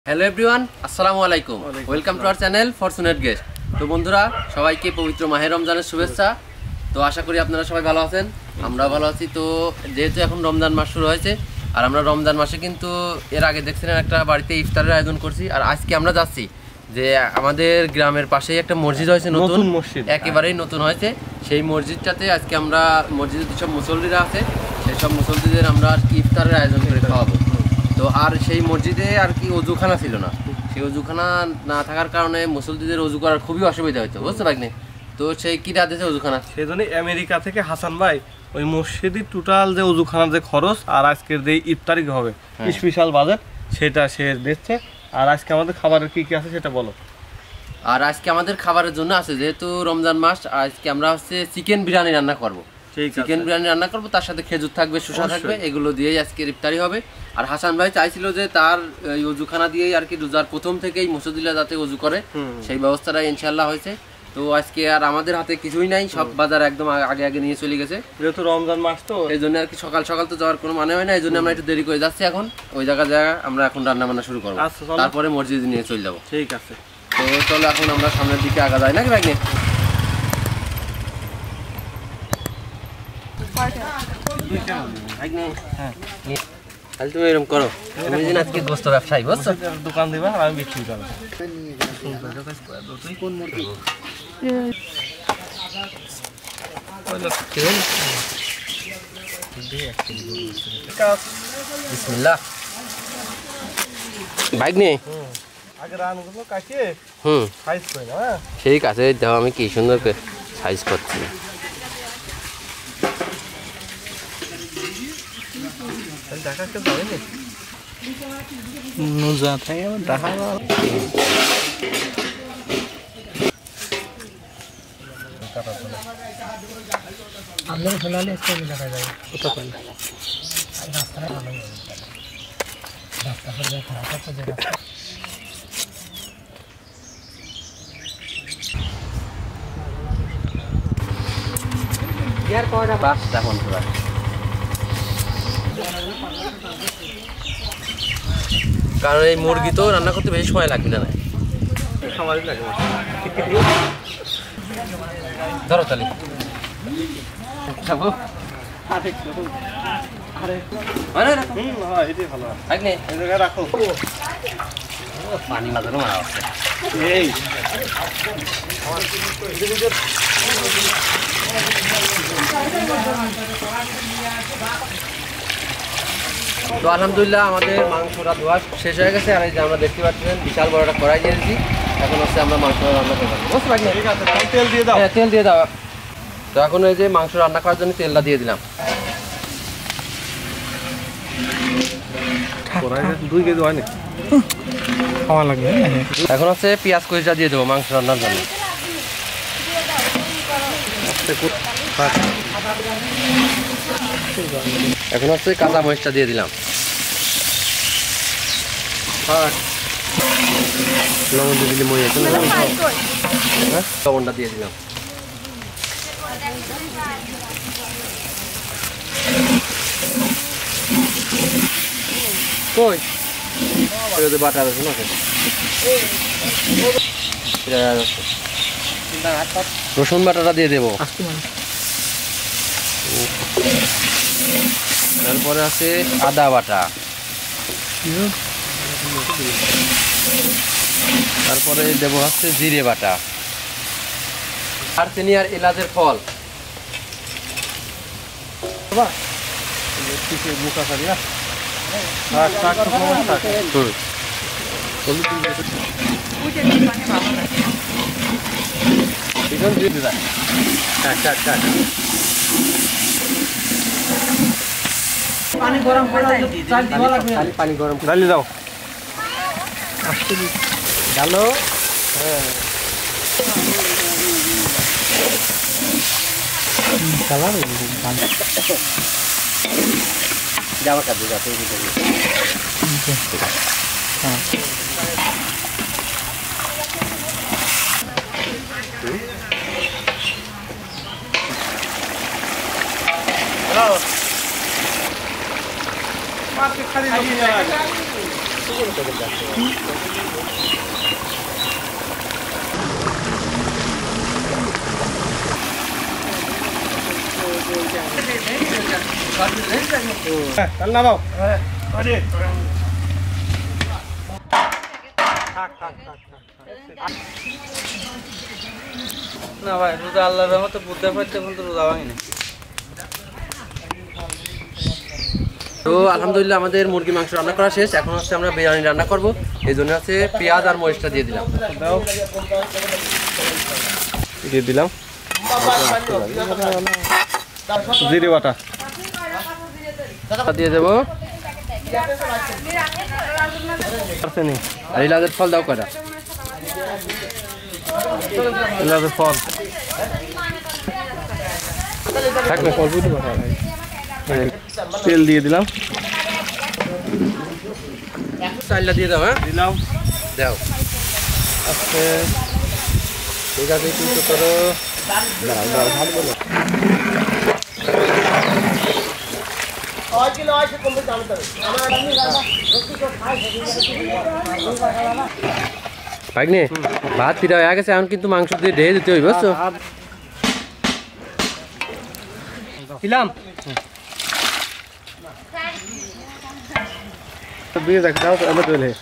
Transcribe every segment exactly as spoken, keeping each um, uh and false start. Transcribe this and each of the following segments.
Hello everyone, আসসালামু আলাইকুম। Welcome to our channel fortunate guest. তো বন্ধুরা, সবাইকে পবিত্র মাহে রমজানের শুভেচ্ছা। তো আশা করি আপনারা সবাই ভালো আছেন, আমরাও ভালো আছি। তো যেহেতু এখন রমজান মাস শুরু হয়েছে, আর আমরা রমজান মাসে কিন্তু এর আগে দেখছিলেন একটা বাড়িতে ইফতারের আয়োজন করছি। আর আজকে আমরা যাচ্ছি যে আমাদের গ্রামের পাশেই একটা মসজিদ হয়েছে, নতুন মসজিদ, একেবারেই নতুন হয়েছে। সেই মসজিদটাতে আজকে আমরা মসজিদের যেসব মুসল্লিরা আছে সেই সব মুসল্লিদের আমরা ইফতারের আয়োজন করে খাওয়াবো। তো আর সেই মসজিদে আর কি অজুখানা ছিল না, সেই অজুখানা না থাকার কারণে মুসল্লিদের অজু করার খুবই অসুবিধা হতো, বুঝতে পারিনি। তো সেই কিনা দিয়েছে অজুখানা, সেই জন্য আমেরিকা থেকে হাসান ভাই ওই মসজিদের টোটাল যে অজুখানার যে খরচ আর আজকের যে ইফতারি হবে স্পেশাল বাজেট সেটা সে দিচ্ছে। আর আজকে আমাদের খাবারের কি কি আছে সেটা বলো। আর আজকে আমাদের খাবারের জন্য আছে, যেহেতু রমজান মাস, আজকে আমরা হচ্ছে চিকেন বিরিয়ানি রান্না করবো। চিকেন বিরিয়ানি রান্না করবো, তার সাথে খেজুর থাকবে, শসা থাকবে, এগুলো দিয়েই আজকে ইফতারি হবে। আর হাসান ভাই চাইছিল যে তার অজুখানা দিয়েই আর কি রোজার প্রথম থেকেই মুসল্লিরা যাতে অজু করে, সেই ব্যবস্থাটা ইনশাল্লাহ হয়েছে। তো আজকে আর আমাদের হাতে কিছুই নাই, সব বাজার একদম আগে আগে নিয়ে চলে গেছে, যেহেতু রমজান মাস। তো এই জন্য আর কি সকাল সকাল তো যাওয়ার কোনো মানে হয় না, এই জন্য আমরা একটু দেরি করে যাচ্ছি। এখন ওই জায়গা জায়গা আমরা এখন রান্না বান্না শুরু করবো, তারপরে মসজিদে নিয়ে চলে যাবো। ঠিক আছে, তো চলো এখন আমরা সামনের দিকে আগা যাই নাকি ভাই? তুমি এরকম করো, তুমি যেন আজকে গোস্ত ব্যবসায়ী, বুঝছো? দোকান দিবা আর আমি বিক্রি করবো। বিসমিল্লাহ। বাইক নিয়ে হুম ঠিক আছে, দেখো আমি কি সুন্দর করে সাইজ করছি। কারণ এই মুরগি তো রান্না করতে বেশি সময় লাগবে না, খাবারই লাগে। ধরো তাহলে পানি মাঝানো মারা আছে। তো আলহামদুলিল্লাহ আমাদের মাংসটা ধোয়া শেষ হয়ে গেছে। আর এই যে আমরা দেখতে পাচ্ছেন বিশাল বড় একটা কড়াই দিয়েছি, এখন হচ্ছে আমরা মাংসটা রান্না করবো, বুঝতে পারছি? তেল দিয়ে দাও। হ্যাঁ, তেল দিয়ে দাও। তো এখন এই যে মাংস রান্না করার জন্য তেলটা দিয়ে দিলাম। দুই কেজি হয়নি, খাওয়া লাগবে। এখন হচ্ছে পেঁয়াজ কুচিটা দিয়ে দেবো মাংস রান্নার জন্য। এখন হচ্ছে কাঁচা মরিচটা দিয়ে দিলাম, লবণ দিয়ে দিলে মরিচ, লবণটা দিয়ে দিলাম। কই বাটা রসুন আছে, রসুন বাটাটা দিয়ে দেবো। তারপরে আছে আদা বাটা, তারপরে দেবো হচ্ছে জিরে বাটা, আর চিনি আর এলাচের ফল। পানি গরম পানি গরম ডালি দাও, ডালো। হ্যাঁ, জামা কাপড় যাতে নামাও না ভাই রোজা আল্লাহর রহমতে বুদ্ধা পাইতে কিন্তু রোজা ভাঙিনি। তো আলহামদুলিল্লাহ আমাদের মুরগি মাংস রান্না করা শেষ। এখন হচ্ছে আমরা বিরিয়ানি রান্না করব, এই জন্য হচ্ছে পেঁয়াজ আর মরিচটা দিয়ে দিলাম। দিয়ে দিলাম জিরে বাটা দিয়ে দেবো। আর ইলাচের ফল দাও কয়টা? এলাচের ফল তেল দিয়ে দিলাম, চাইলা দিয়ে দাও। হ্যাঁ দিলাম দাও। আস্তে ঠিক আছে কিন্তু করো। ভাগ্নে ভাত পিঠা হয়ে গেছে, এখন কিন্তু মাংস দিয়ে ঢেলে দিতে হইব, বুঝছো? দিলাম দিয়ে দেখ দাও তো আমরা চলে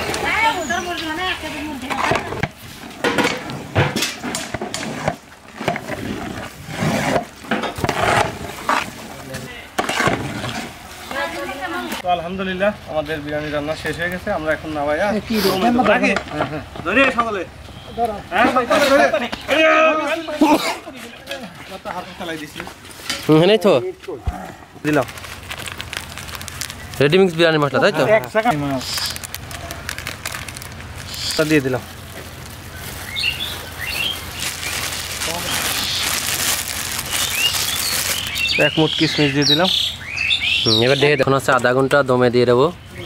তো আলহামদুলিল্লাহ আমাদের বিরিয়ানি রান্না শেষ হয়ে গেছে। আমরা এখন নামাইয়া ধরে সকলে হ্যাঁ তো দিলাম রেডি মিক্স বিরিয়ানি মশলা, তাই তো? দিয়ে দিলাম এক মুঠ কিশমিশ দিয়ে দিলাম। এবার দেখে দেখুন হচ্ছে আধা ঘন্টা দমে দিয়ে দেবো।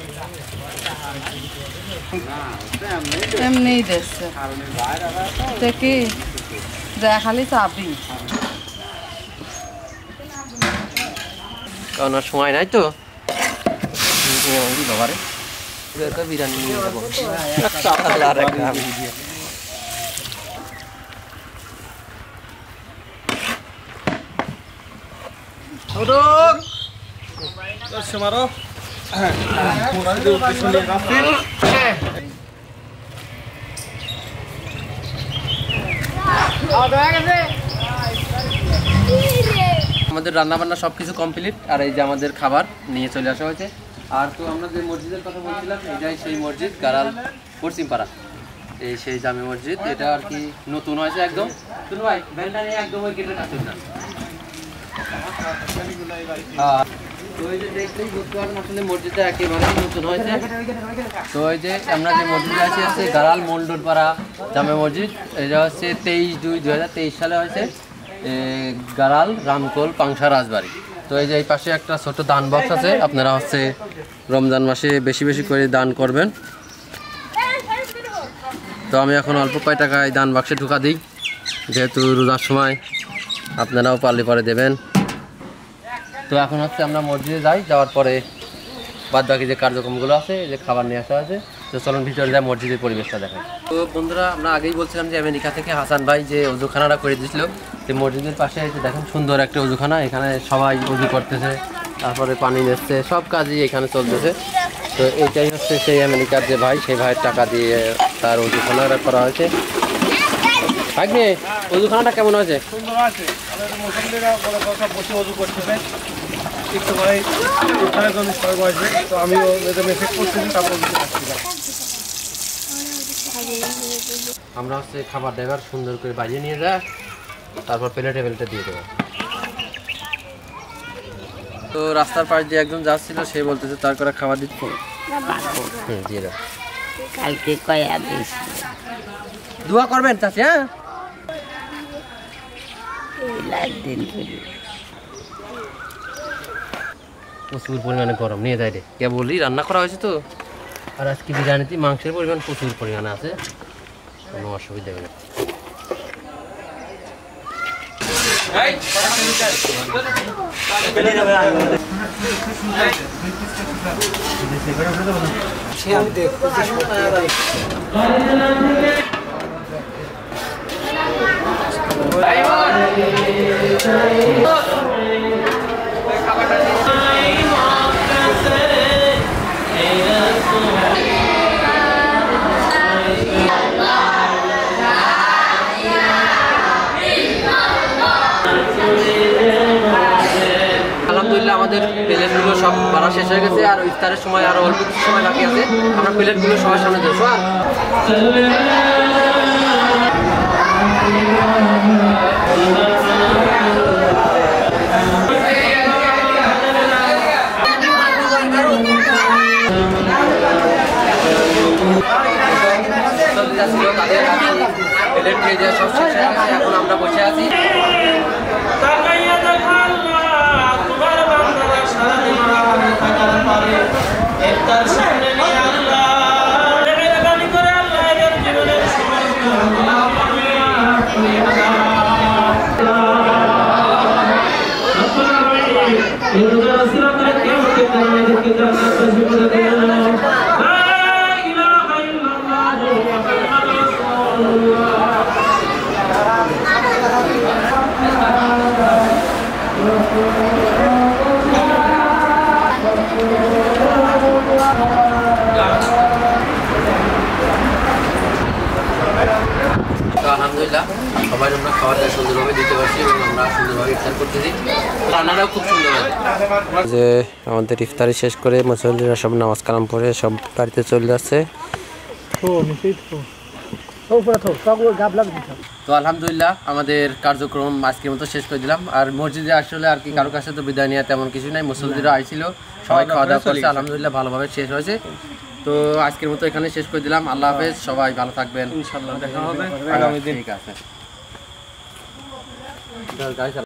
এমনি দিচ্ছে কি যা খালি চাবি, কারণ আর সময় নাই তো। বিরিয়ানি নিয়ে যাবো। মারো আমাদের রান্না বান্না সব কিছু কমপ্লিট, আর এই যে আমাদের খাবার নিয়ে চলে আসা হয়েছে। আর তো আমরা যে মসজিদের কথা বলছিলাম, এটাই সেই মসজিদ গারাল পশ্চিমপাড়া, এই সেই জামে মসজিদ। এটা আর কি নতুন হয়েছে একদম। শুনো ভাই ভ্যানটা নিয়ে একদম ওই গেটের কাছে না। তো এই যে দেখলেই বুঝতে পারবেন আসলে মসজিদটা একেবারেই নতুন হয়েছে। তো এই যে আমরা যে মসজিদে আছি হচ্ছে গারাল মোল্ডোরপাড়া জামে মসজিদ। এটা হচ্ছে তেইশ দুই দুই হাজার তেইশ সালে হয়েছে, গারাল রামকোল পাংশা রাজবাড়ি। তো এই যে এই পাশে একটা ছোট দান বক্স আছে, আপনারা হচ্ছে রমজান মাসে বেশি বেশি করে দান করবেন। তো আমি এখন অল্প কয় টাকায় দান বাক্সে ঢুকা দিই, যেহেতু রোজার সময় আপনারাও পারলে পরে দেবেন। তো এখন হচ্ছে আমরা মসজিদে যাই, যাওয়ার পরে বাদ বাকি যে কার্যক্রমগুলো আছে, যে খাবার নিয়ে আসা আছে, তো চলুন ভিতরে যায় মসজিদের পরিবেশটা দেখাই। তো বন্ধুরা আমরা আগেই বলছিলাম যে আমেরিকা থেকে হাসান ভাই যে অজুখানাটা করে দিয়েছিল, যে মসজিদের পাশে এসে দেখেন সুন্দর একটা অজুখানা, এখানে সবাই অজু করতেছে, তারপরে পানি নিচ্ছে, সব কাজই এখানে চলতেছে। তো এইটাই হচ্ছে সেই আমেরিকার যে ভাই, সেই ভাইয়ের টাকা দিয়ে তার অজুখানাটা করা হয়েছে। ভাগ্নে অজুখানাটা কেমন হয়েছে? সুন্দর আছে। আমাদের মুসলিমরা বড় কথা বসে অজু করতেছে, একটু ভাই ওখানে জন্য সবাই বসবে। তো আমিও এটা মেসেজ করতেছি, তারপর আমরা হচ্ছে খাবার ড্রাইভার সুন্দর করে বাজিয়ে নিয়ে যায়, তারপর প্লেটে টেবিলটা দিয়ে দেবো। তো রাস্তার পাশ দিয়ে একজন যাচ্ছিল, সে বলতেছে তার করে খাবার দিচ্ছি। হুম দিয়ে দাও। কালকে কয়া দিস দোয়া করবেন চাচি। হ্যাঁ দিন প্রচুর পরিমাণে গরম নিয়ে যায় রে, কে বলি রান্না করা হয়েছে তো। আর আজকে বিরিয়ানিতে মাংসের পরিমাণ প্রচুর পরিমাণে আছে, কোনো অসুবিধা হবে না। আলহামদুলিল্লাহ আমাদের প্লেটগুলো সব বাড়া শেষ হয়ে গেছে আর ইফতারের সময় আরো অল্প কিছু সময় বাকি আছে। আমরা প্লেটগুলো সবার সামনে দেবো। তাদের প্লেট দিয়ে দেওয়া সব শেষ হয়ে গেছে, এখন আমরা বসে আছি। আলহামদুলিল্লাহ সবাই আমরা খাবারটা সুন্দরভাবে দিতে পারছি এবং আমরা সুন্দরভাবে ইফতার করতেছি। রান্নাটাও খুব সুন্দর হয়। যে আমাদের ইফতারি শেষ করে মুসল্লিরা সব নামাজ কালাম পড়ে সব বাড়িতে চলে যাচ্ছে। তো আলহামদুলিল্লাহ আমাদের কার্যক্রম আজকের মতো শেষ করে দিলাম। আর মসজিদে আসলে আর কি কারো কাছে তো বিদায় নেওয়া তেমন কিছু নাই, মুসল্লিরা আইছিল, সবাই খাওয়া দাওয়া করছে, আলহামদুলিল্লাহ ভালোভাবে শেষ হয়েছে। তো আজকের মতো এখানে শেষ করে দিলাম। আল্লাহ হাফেজ, সবাই ভালো থাকবেন, ইনশাআল্লাহ দেখা হবে আগামী দিন। ঠিক আছে।